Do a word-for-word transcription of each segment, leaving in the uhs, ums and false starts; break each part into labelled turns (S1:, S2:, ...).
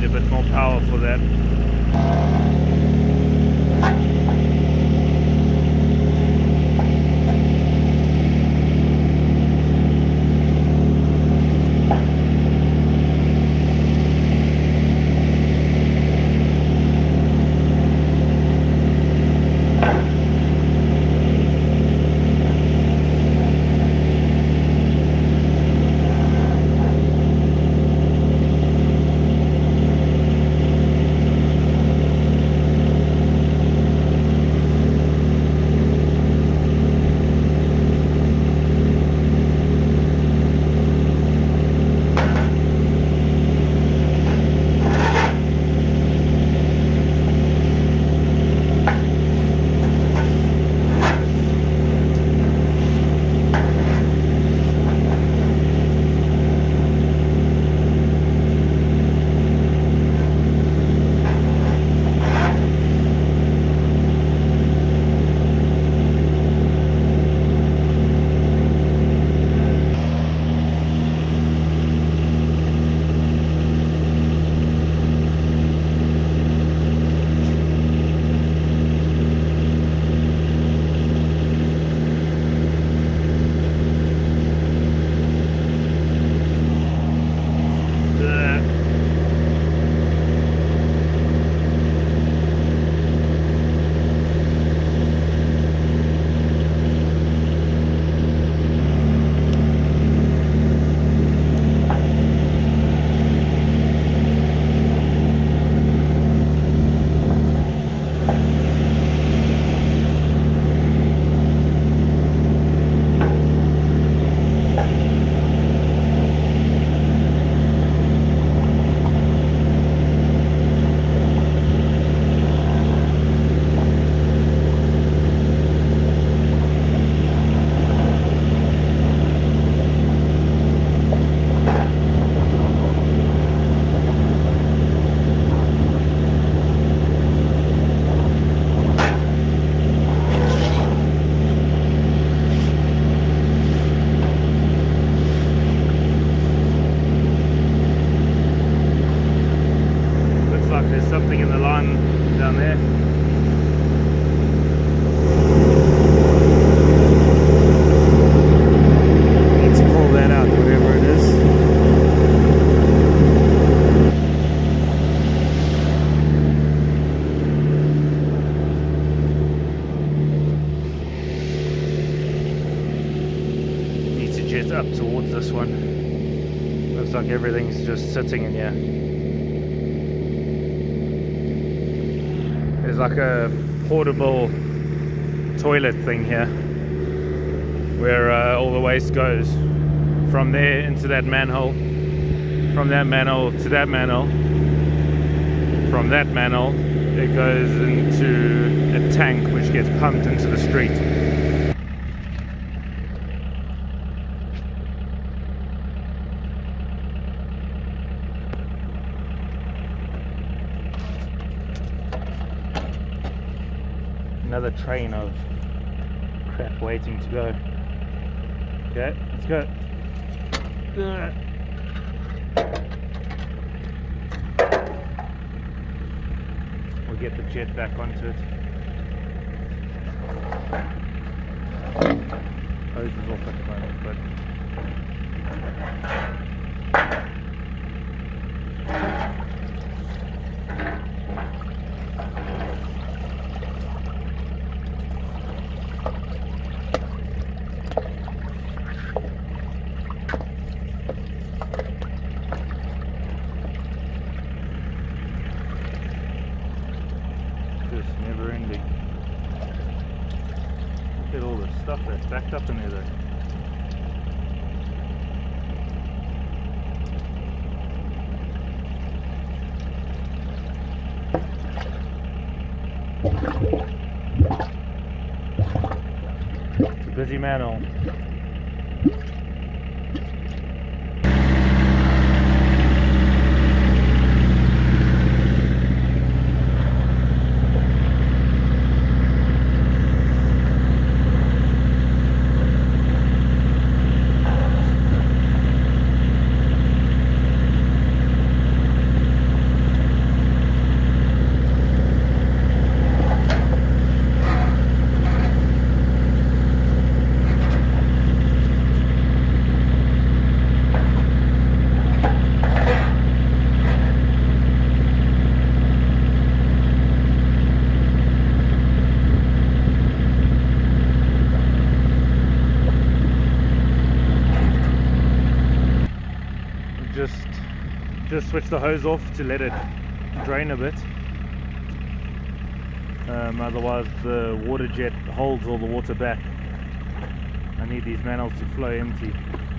S1: bit more power for that. Something in the line down there. Need to pull that out, whatever it is. Need to jet up towards this one. Looks like everything's just sitting in here. There's like a portable toilet thing here where uh, all the waste goes from there into that manhole, from that manhole to that manhole, from that manhole it goes into a tank which gets pumped into the street. Another train of crap waiting to go. Okay, let's go. We'll get the jet back onto it. Hose is off at the moment, but never ending. Look at all the stuff that's backed up in there though. It's a busy manhole. just switch the hose off to let it drain a bit. Um, otherwise the water jet holds all the water back. I need these manholes to flow empty.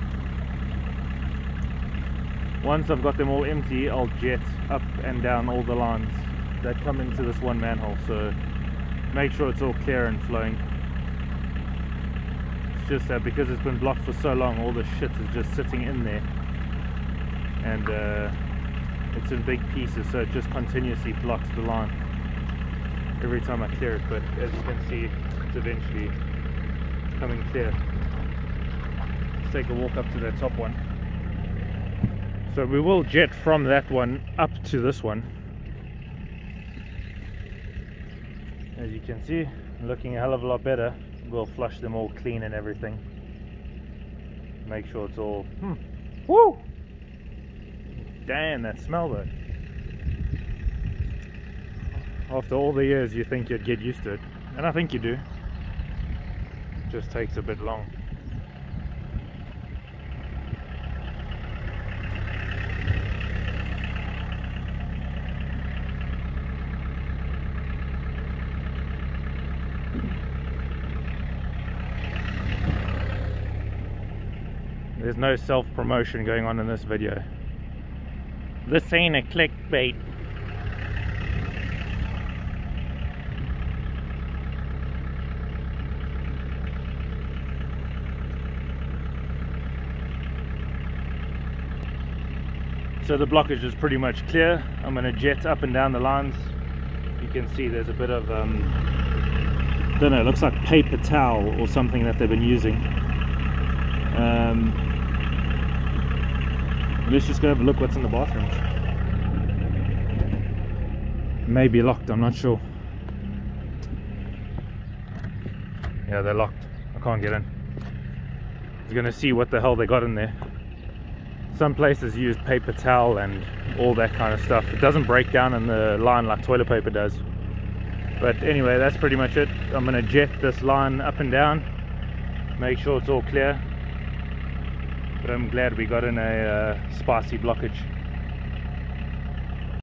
S1: Once I've got them all empty, I'll jet up and down all the lines that come into this one manhole, so make sure it's all clear and flowing. It's just that because it's been blocked for so long, all the shit is just sitting in there, and uh, it's in big pieces, so it just continuously blocks the line every time I clear it. But as you can see, it's eventually coming clear. Let's take a walk up to that top one. So we will jet from that one up to this one. As you can see, looking a hell of a lot better. We'll flush them all clean and everything. Make sure it's all... Hmm. Woo! Damn, that smell though. After all the years you think you'd get used to it, and I think you do. It just takes a bit long. There's no self-promotion going on in this video. This ain't a clickbait. So the blockage is pretty much clear. I'm going to jet up and down the lines. You can see there's a bit of, um, I don't know, it looks like paper towel or something that they've been using. Um, let's just go have a look what's in the bathroom. Maybe locked, I'm not sure. Yeah, they're locked. I can't get in. I was going to see what the hell they got in there. Some places use paper towel and all that kind of stuff. It doesn't break down in the line like toilet paper does. But anyway, that's pretty much it. I'm going to jet this line up and down, make sure it's all clear. But I'm glad we got in a uh, spicy blockage.